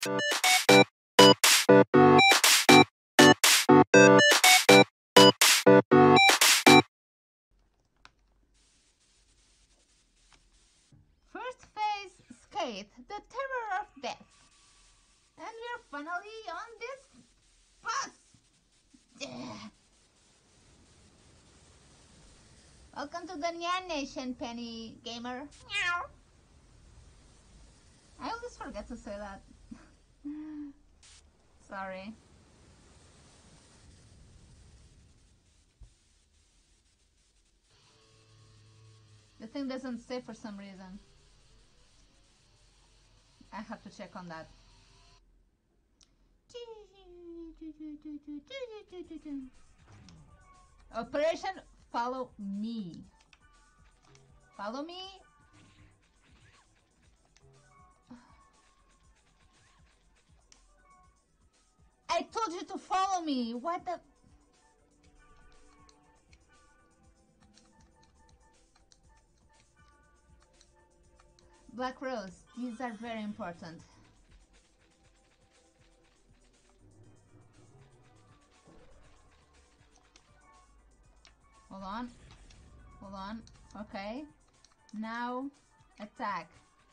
First phase, Skate, the terror of death. And we're finally on this bus. Welcome to the Nyan Nation, Penny Gamer. Meow. I always forget to say that. Sorry. The thing doesn't save for some reason. I have to check on that. Operation Follow Me. Follow me? I told you to follow me. What the... Black Rose, these are very important. Hold on. Hold on. Okay. Now, attack.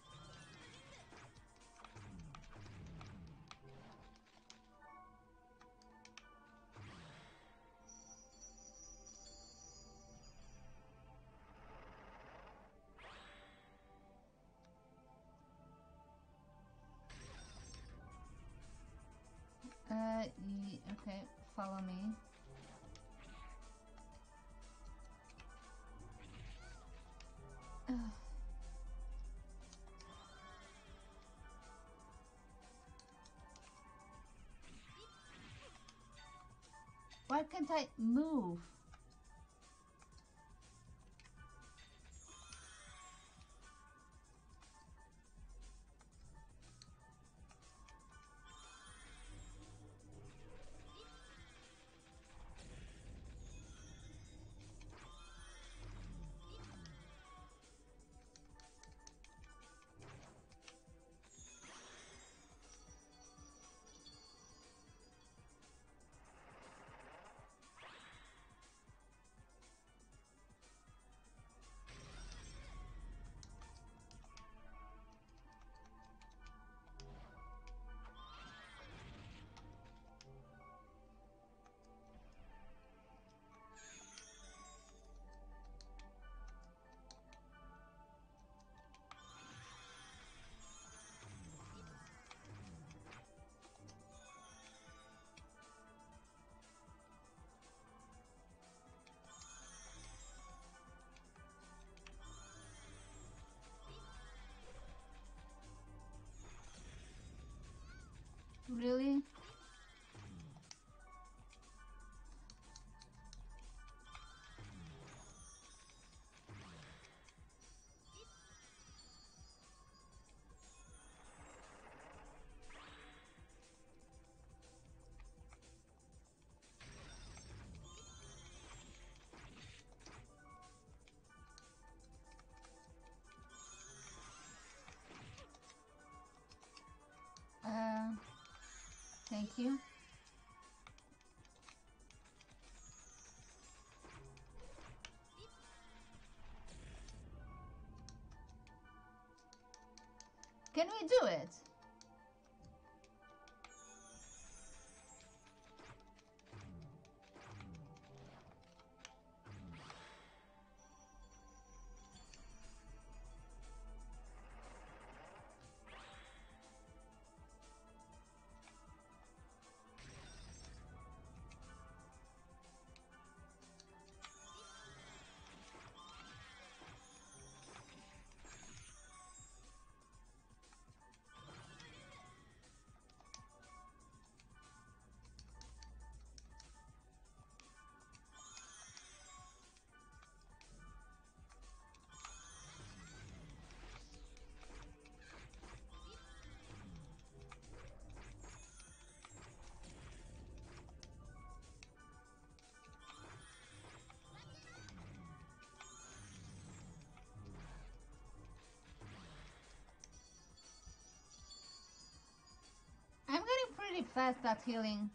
Okay, follow me. Why can't I move? Really? Thank you. Can we do it? very fast at healing.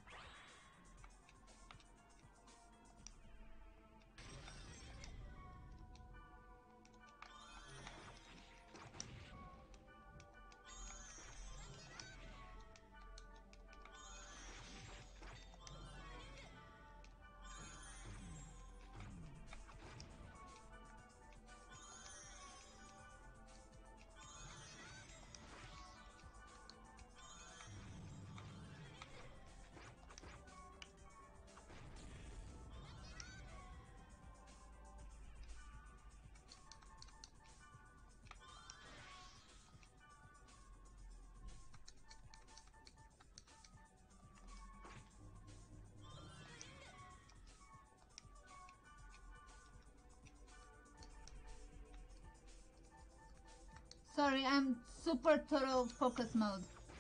Sorry, I'm super total focus mode.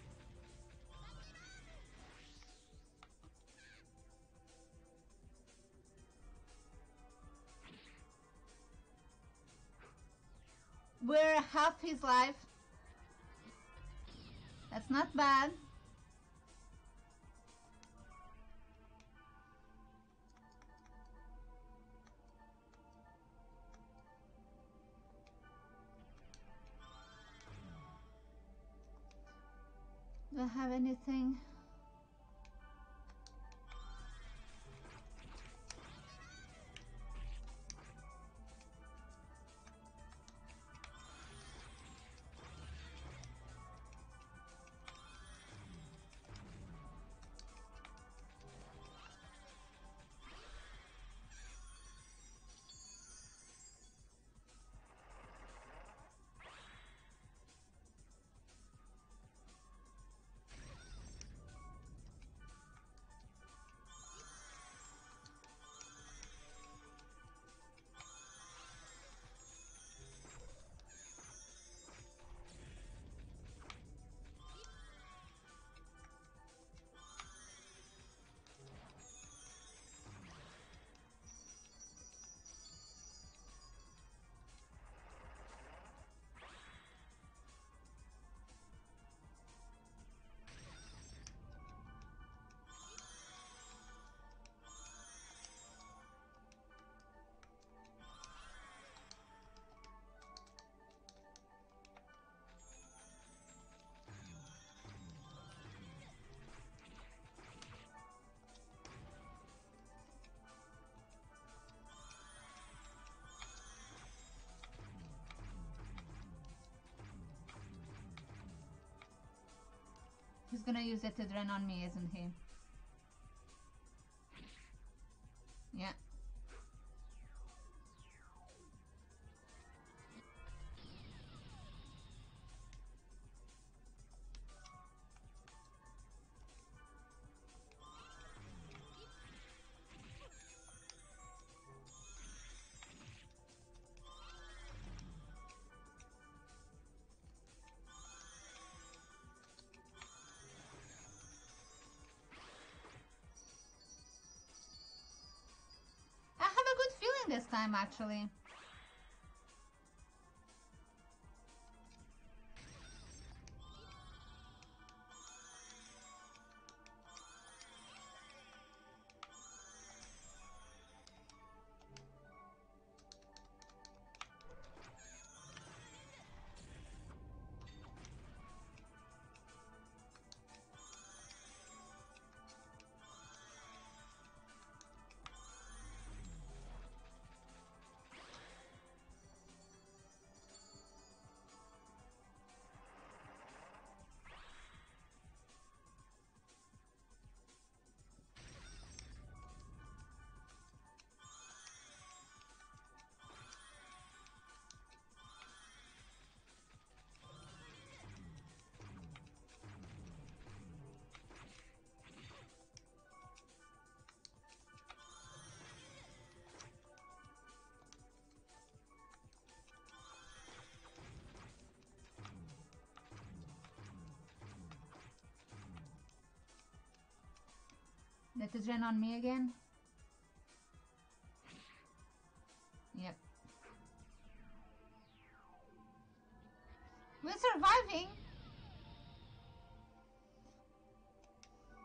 We're half his life. That's not bad. Do I have anything? He's gonna use it to drain on me, isn't he? Yeah. I have a good feeling this time, actually. Let it drain on me again. Yep. We're surviving.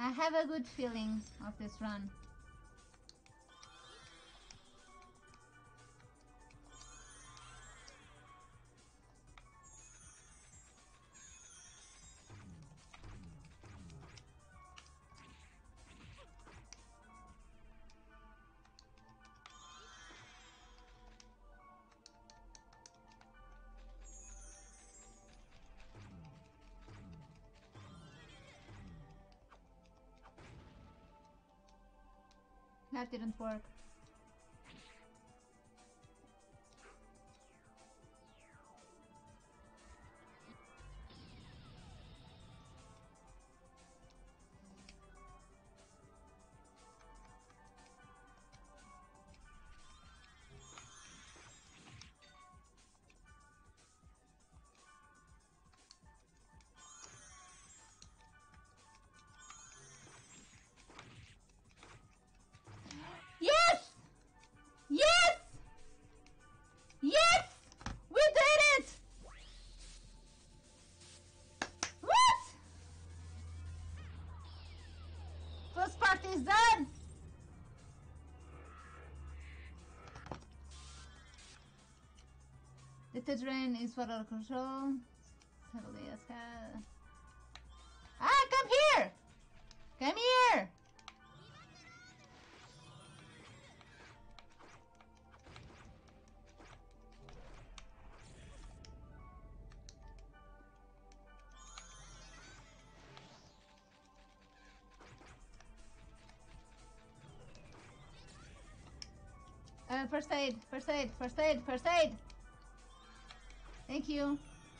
I have a good feeling of this run. That didn't work. Yes! Yes! Yes! We did it! What? First part is done! The terrain is for our control. Suddenly, ah, come here! Come here! First aid, first aid, first aid, first aid! Thank you.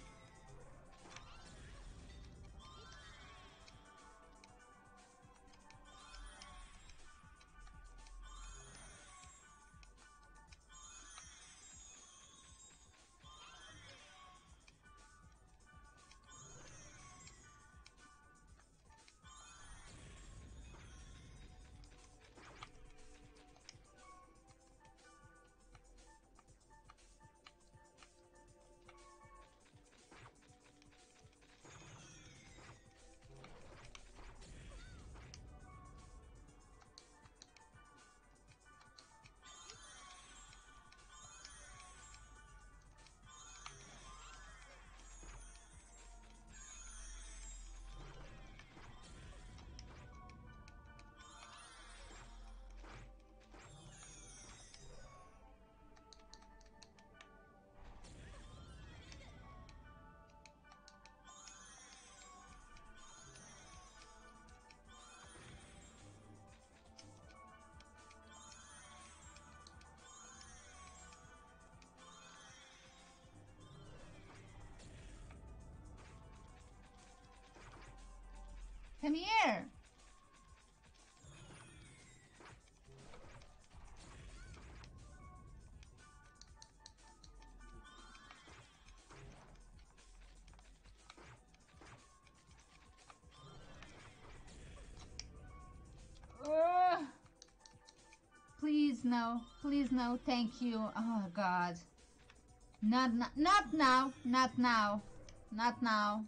Come here! Please no, thank you. Oh God. Not now, not now, not now, not now.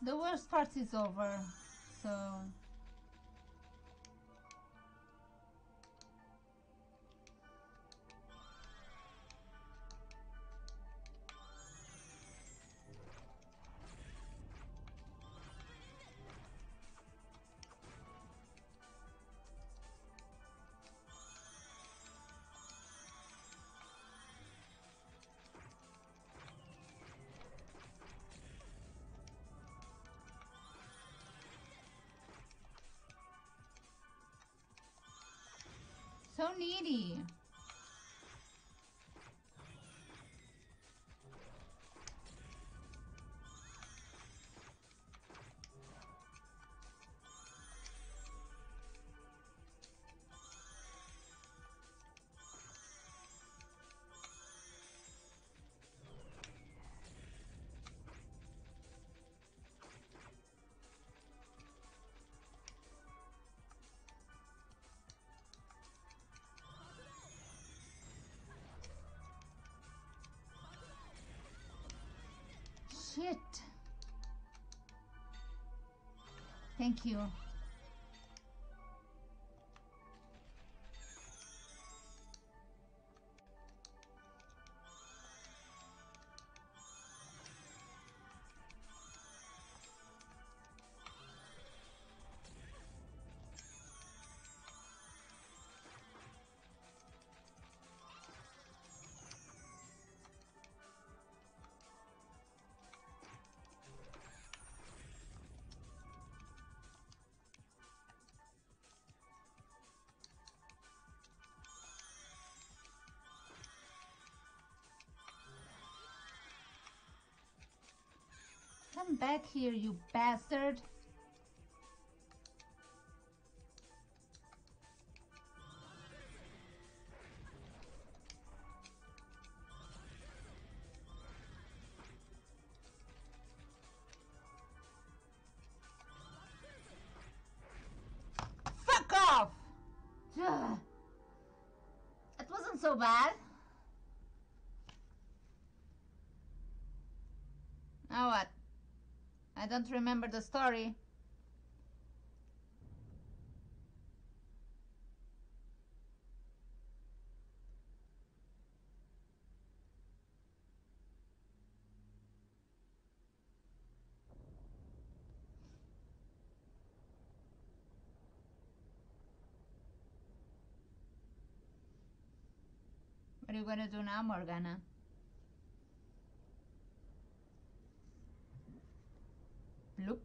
The worst part is over, so... So needy. Shit. Thank you. Come back here, you bastard. Fuck off! It wasn't so bad. Now what? I don't remember the story. What are you gonna do now, Morgana? Bloop.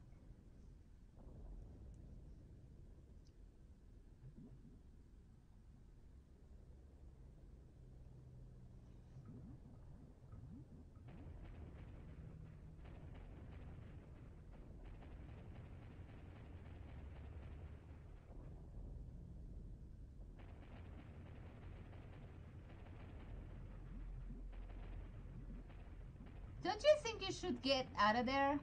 Don't you think you should get out of there?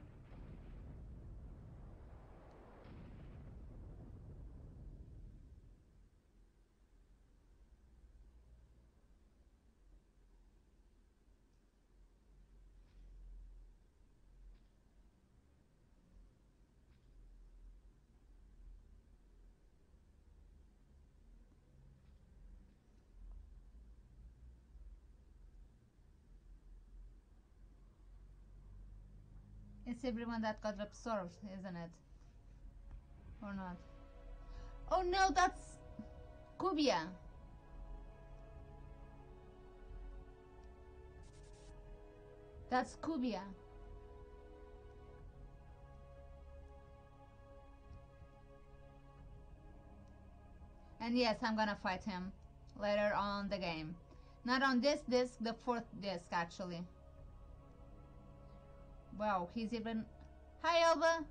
It's everyone that got absorbed, isn't it? Or not? Oh no, that's Kubia. That's Kubia. And yes, I'm gonna fight him later on the game. Not on this disc, the fourth disc actually. Wow, he's even... Hi, Elba!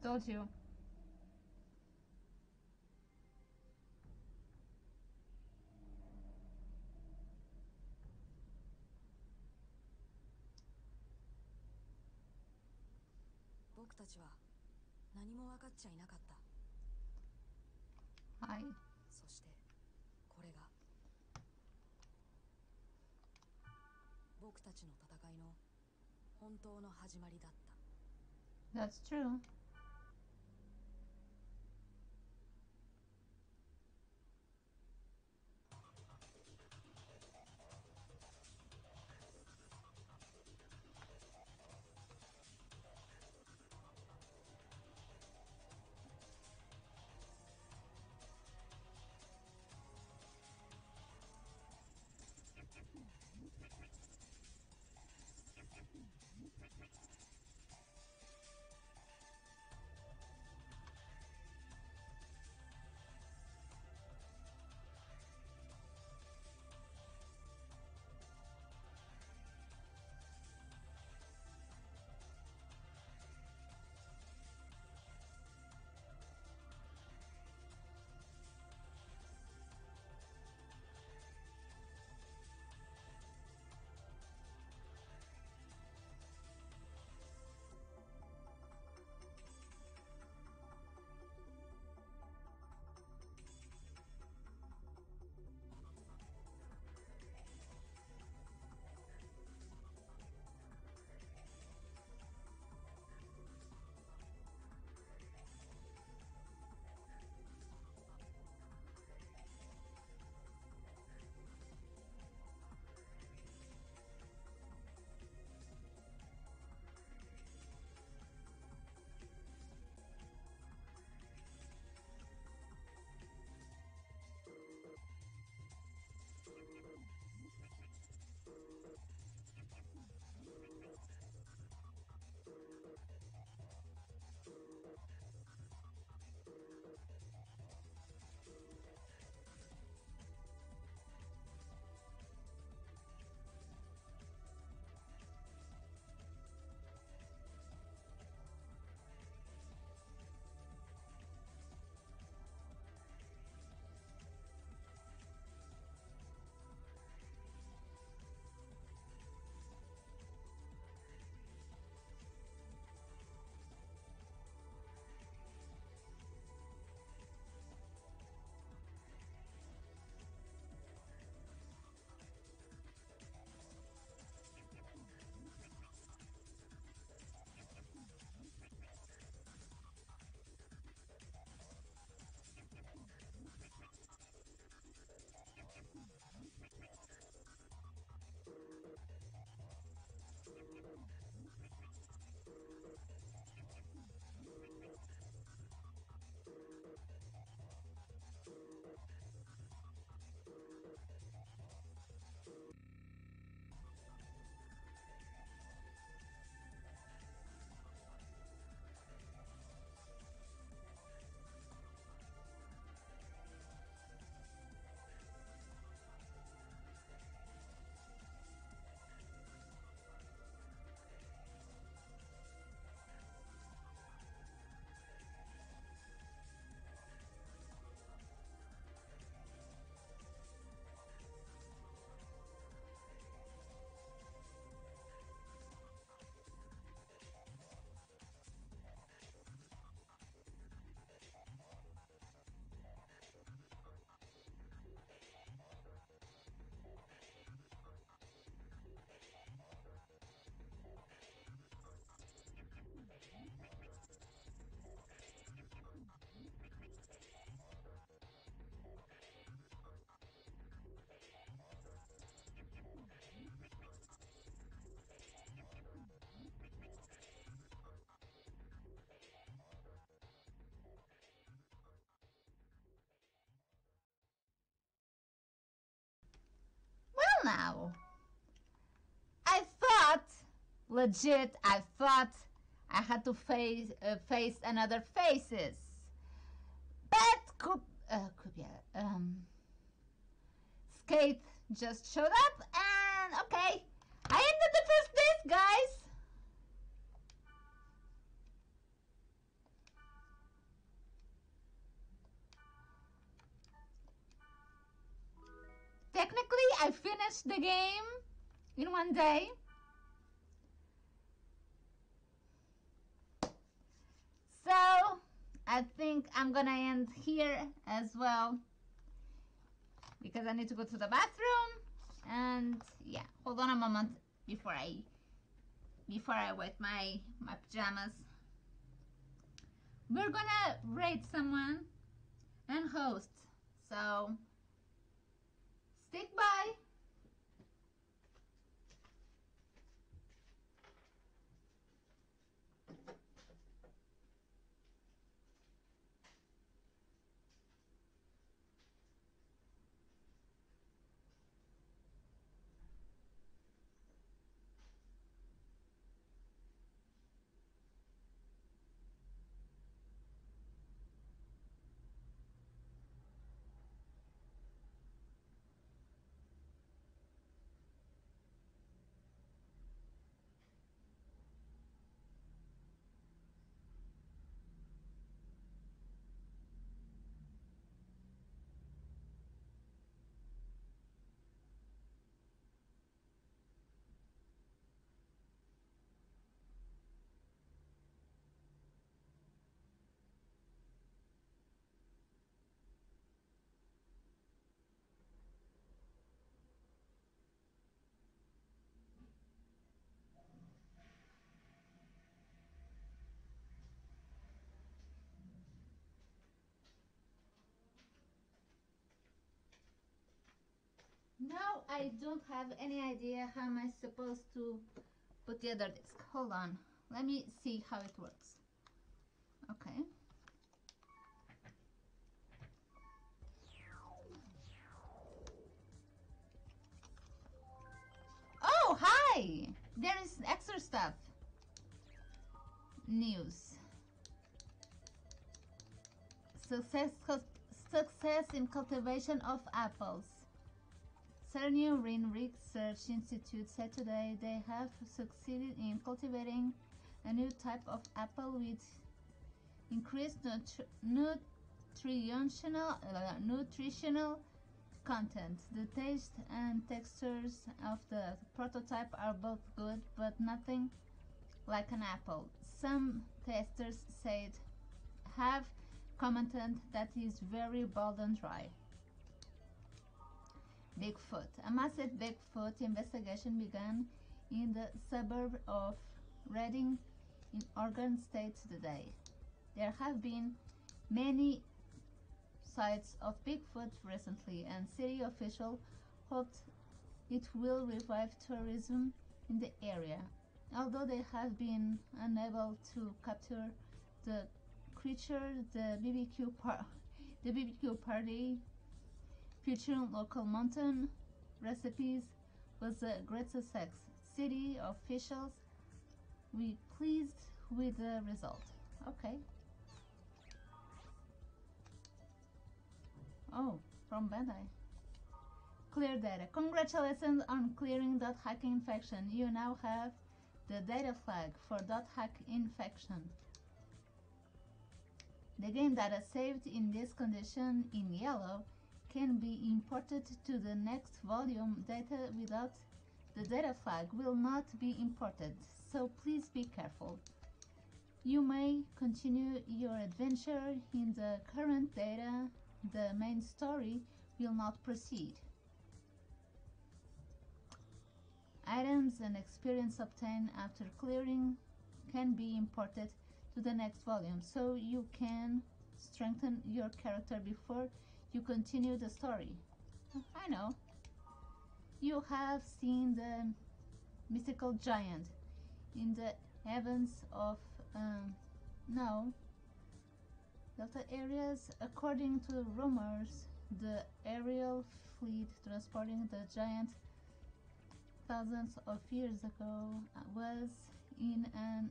Told you. Hi. That's true. Well, now, I thought, legit, I thought I had to face another faces. But Skate just showed up, and okay, I ended the first disc, guys. I finished the game in one day. So I think I'm gonna end here as well because I need to go to the bathroom. And yeah, hold on a moment before I wet my pajamas. We're gonna rate someone and host. So stick by. Now I don't have any idea how am I supposed to put the other disc. Hold on. Let me see how it works. Okay. Oh, hi! There is extra stuff. News. Success in cultivation of apples. Cernu Rin Research Institute said today they have succeeded in cultivating a new type of apple with increased nutritional content. The taste and textures of the prototype are both good, but nothing like an apple. Some testers said have commented that it is very bold and dry. Bigfoot. A massive Bigfoot investigation began in the suburb of Reading in Oregon State today. There have been many sights of Bigfoot recently, and city officials hoped it will revive tourism in the area. Although they have been unable to capture the creature, the BBQ party featuring local mountain recipes was a great success. City officials were pleased with the result. Okay. Oh, from Bandai. Clear data. Congratulations on clearing .hack infection. You now have the data flag for .hack infection. The game data saved in this condition in yellow can be imported to the next volume. Data without the data flag will not be imported, so please be careful. You may continue your adventure in the current data. The main story will not proceed. Items and experience obtained after clearing can be imported to the next volume, so you can strengthen your character before you continue the story. I know. You have seen the mystical giant in the heavens of no delta areas. According to rumors, the aerial fleet transporting the giant thousands of years ago was in an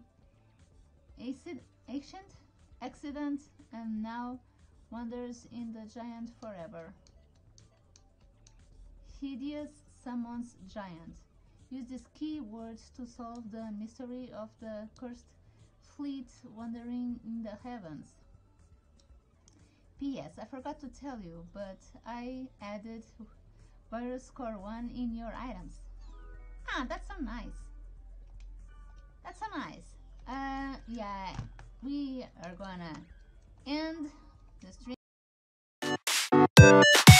ancient accident and now wanders in the giant forever. Hideous summons giant. Use these keywords to solve the mystery of the cursed fleet wandering in the heavens. P.S. I forgot to tell you, but I added virus score 1 in your items. Ah, that's so nice. That's so nice. Yeah, we are gonna end the stream.